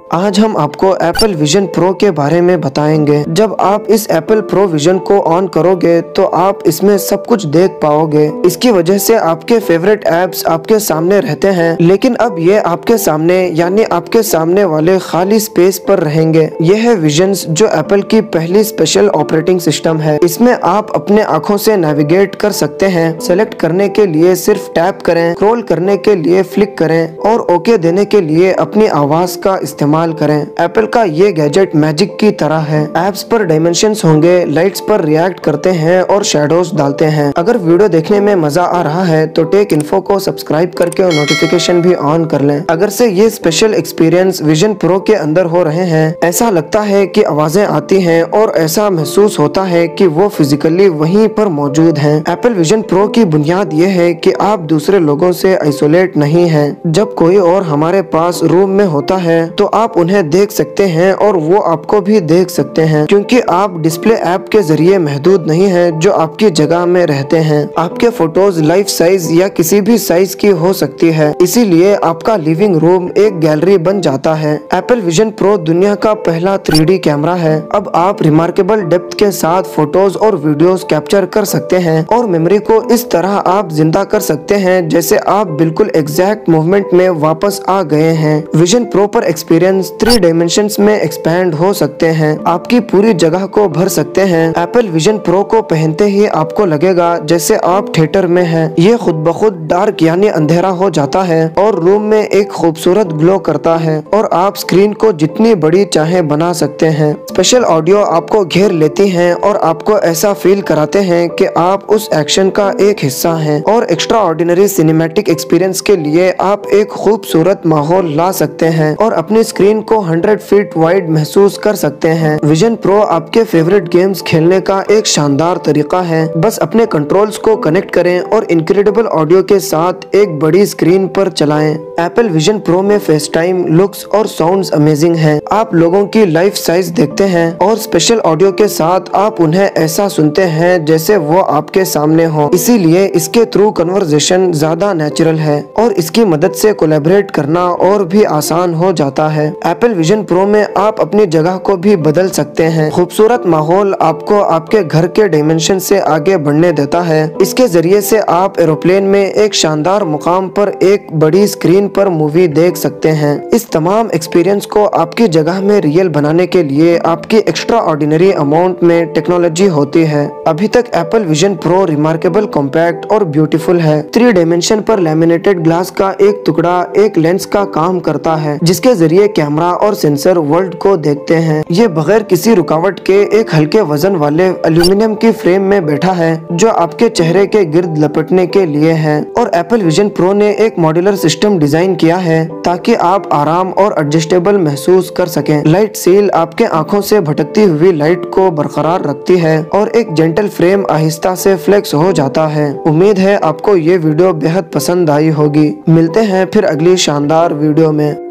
आज हम आपको एप्पल विजन प्रो के बारे में बताएंगे। जब आप इस एप्पल प्रो विजन को ऑन करोगे तो आप इसमें सब कुछ देख पाओगे। इसकी वजह से आपके फेवरेट ऐप्स आपके सामने रहते हैं, लेकिन अब ये आपके सामने यानी आपके सामने वाले खाली स्पेस पर रहेंगे। यह है विजन्स, जो एप्पल की पहली स्पेशल ऑपरेटिंग सिस्टम है। इसमें आप अपने आँखों से नेविगेट कर सकते हैं। सेलेक्ट करने के लिए सिर्फ टैप करें, स्क्रॉल करने के लिए फ्लिक करें और ओके देने के लिए अपनी आवाज का इस्तेमाल करें। एप्पल का ये गैजेट मैजिक की तरह है। एप्स पर डायमेंशंस होंगे, लाइट्स पर रिएक्ट करते हैं और शैडोज डालते हैं। अगर वीडियो देखने में मजा आ रहा है तो टेक इन्फो को सब्सक्राइब करके और नोटिफिकेशन भी ऑन कर लें। अगर से ये स्पेशल एक्सपीरियंस विजन प्रो के अंदर हो रहे हैं, ऐसा लगता है कि आवाजें आती हैं और ऐसा महसूस होता है कि वो फिजिकली वहीं पर मौजूद हैं। एप्पल विजन प्रो की बुनियाद ये है कि आप दूसरे लोगों से आइसोलेट नहीं हैं। जब कोई और हमारे पास रूम में होता है तो आप उन्हें देख सकते हैं और वो आपको भी देख सकते हैं, क्योंकि आप डिस्प्ले ऐप के जरिए महदूद नहीं है जो आपकी जगह में रहते हैं। आपके फोटोज लाइफ साइज या किसी भी साइज की हो सकती है, इसीलिए आपका लिविंग रूम एक गैलरी बन जाता है। एप्पल विजन प्रो दुनिया का पहला 3D कैमरा है। अब आप रिमार्केबल डेप्थ के साथ फोटोज और वीडियोस कैप्चर कर सकते हैं और मेमोरी को इस तरह आप जिंदा कर सकते हैं जैसे आप बिल्कुल एग्जैक्ट मूवमेंट में वापस आ गए हैं। विजन प्रो पर एक्सपीरियंस 3 डायमेंशंस में एक्सपैंड हो सकते हैं, आपकी पूरी जगह को भर सकते हैं। एप्पल विजन प्रो को पहनते ही आपको लगेगा जैसे आप थिएटर में हैं। ये खुद ब खुद डार्क यानी अंधेरा हो जाता है और रूम में एक खूबसूरत ग्लो करता है और आप स्क्रीन को जितनी बड़ी चाहे बना सकते हैं। स्पेशल ऑडियो आपको घेर लेती हैं और आपको ऐसा फील कराते हैं कि आप उस एक्शन का एक हिस्सा हैं। और एक्स्ट्रा ऑर्डिनरी सिनेमैटिक एक्सपीरियंस के लिए आप एक खूबसूरत माहौल ला सकते हैं और अपनी स्क्रीन को 100 फीट वाइड महसूस कर सकते हैं। विजन प्रो आपके फेवरेट गेम्स खेलने का एक शानदार तरीका है। बस अपने कंट्रोल्स को कनेक्ट करें और इनक्रेडिबल ऑडियो के साथ एक बड़ी स्क्रीन पर चलाएं। एप्पल विजन प्रो में फेस टाइम, लुक्स और साउंड्स अमेजिंग हैं। आप लोगों की लाइफ साइज देखते हैं और स्पेशल ऑडियो के साथ आप उन्हें ऐसा सुनते हैं जैसे वो आपके सामने हो। इसीलिए इसके थ्रू कन्वर्सेशन ज्यादा नेचुरल है और इसकी मदद से कोलैबोरेट करना और भी आसान हो जाता है। एप्पल विजन प्रो में आप अपनी जगह को भी बदल सकते हैं। खूबसूरत माहौल आपको आपके घर के डायमेंशन से आगे बढ़ने देता है। इसके जरिए से आप एरोप्लेन में एक शानदार मुकाम पर एक बड़ी स्क्रीन पर मूवी देख सकते हैं। इस तमाम एक्सपीरियंस को आपकी जगह में रियल बनाने के लिए आपकी एक्स्ट्रा ऑर्डिनरी अमाउंट में टेक्नोलॉजी होती है। अभी तक Apple Vision Pro remarkable, compact और ब्यूटीफुल है। 3 डायमेंशन पर लैमिनेटेड ग्लास का एक टुकड़ा एक लेंस का काम करता है, जिसके जरिए कैमरा और सेंसर वर्ल्ड को देखते हैं। ये बगैर किसी रुकावट के एक हल्के वजन वाले एल्यूमिनियम की फ्रेम में बैठा है जो आपके चेहरे के गिर्द लपेटने के लिए है। और एप्पल विजन प्रो ने एक मॉड्यूलर सिस्टम डिजाइन किया है ताकि आप आराम और एडजस्टेबल महसूस कर सकें। लाइट सील आपके आंखों से भटकती हुई लाइट को बरकरार रखती है और एक जेंटल फ्रेम आहिस्ता से फ्लेक्स हो जाता है। उम्मीद है आपको ये वीडियो बेहद पसंद आई होगी। मिलते हैं फिर अगली शानदार वीडियो में।